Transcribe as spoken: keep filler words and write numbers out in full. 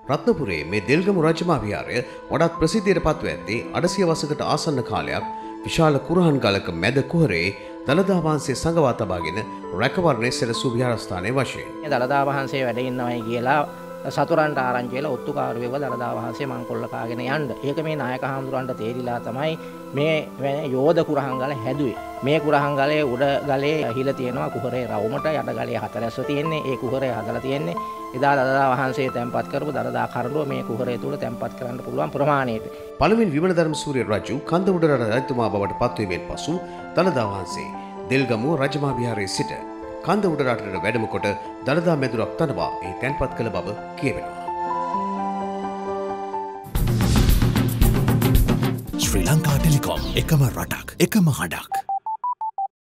රත්නපුරේ මේ දෙල්ගමු රජමහා විහාරය වඩාත් ප්‍රසිද්ධියට පත්ව ඇත්තේ අටසිය වසරකට ආසන්න කාලයක් විශාල කුරහන් ගලක මැද කුහරේ දළදා වහන්සේ සංගවා තබාගෙන රැකවරණය සැලසූ විහාරස්ථානයේ වශයෙන්. දළදා වහන්සේ වැඩ ඉන්නවයි කියලා සතුරන්ට ආරංචි වෙලා ඔත්තුකාරුවෙව දළදා වහන්සේ මංකොල්ල කාගෙන යන්න. ඒක මේ නායක හාමුදුරන්ට තේරිලා තමයි මේ යෝධ කුරහන් ගල හැදුවේ. මේ කුරහන් ගලේ උඩ ගලේ හිල තියෙනවා කුහරේ රවුමට, යට ගලේ හතරැස්ව තියෙන්නේ. ඒ කුහරේ හදලා තියෙන්නේ එදා දළදා වහන්සේ තැන්පත් කරපු දළදා කරඬුව මේ කුහරේ තුල තැන්පත් කරන්න පුළුවන් ප්‍රමාණයට. පළමුවෙනි විමල ධර්මසූරිය රජු කන්දමුඩ රජතුමා බවට පත්වීමෙන් පසු දළදා වහන්සේ දෙල්ගමුව රජමහා විහාරයේ සිට කන්දමුඩ රටට වැඩම කොට දළදා මැදුරක් තනවා එහි තැන්පත් කළ බව කියවෙනවා. ශ්‍රී ලංකා ටෙලිකොම් එකම රටක් එකම හඬක්.